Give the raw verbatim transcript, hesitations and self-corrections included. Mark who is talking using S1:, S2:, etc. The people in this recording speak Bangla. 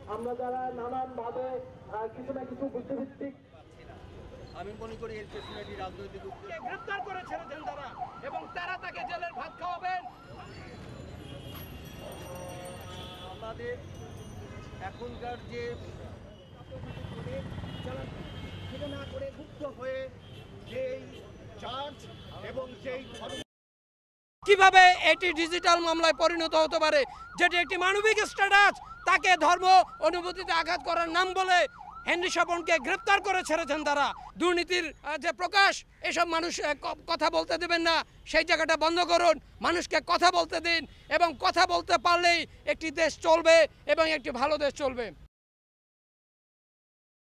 S1: আমরা যারা নানানভাবে কিছু না কিছু বুদ্ধিভিত্তিক,
S2: আমি মনে করি এর পেছনে একটি রাজনৈতিক
S3: গ্রেফতার করে ছেড়েছেন তারা, এবং তারা তাকে জেলের ভাত খাওয়াবেন।
S2: আমাদের এখনকার যে সেটা না করে মুক্ত হয়ে যেই চার্জ এবং যেই
S3: কিভাবে এটি ডিজিটাল মামলায় পরিণত হতে পারে, যেটি একটি মানবিক স্ট্যাটাস, তাকে ধর্ম অনুভূতিতে আঘাত করার নাম বলে হেনরি স্বপনকে গ্রেপ্তার করে ছেড়েছেন তারা। দুর্নীতির যে প্রকাশ, এসব মানুষ কথা বলতে দেবেন না, সেই জায়গাটা বন্ধ করুন, মানুষকে কথা বলতে দিন, এবং কথা বলতে পারলেই একটি দেশ চলবে এবং একটি ভালো দেশ চলবে।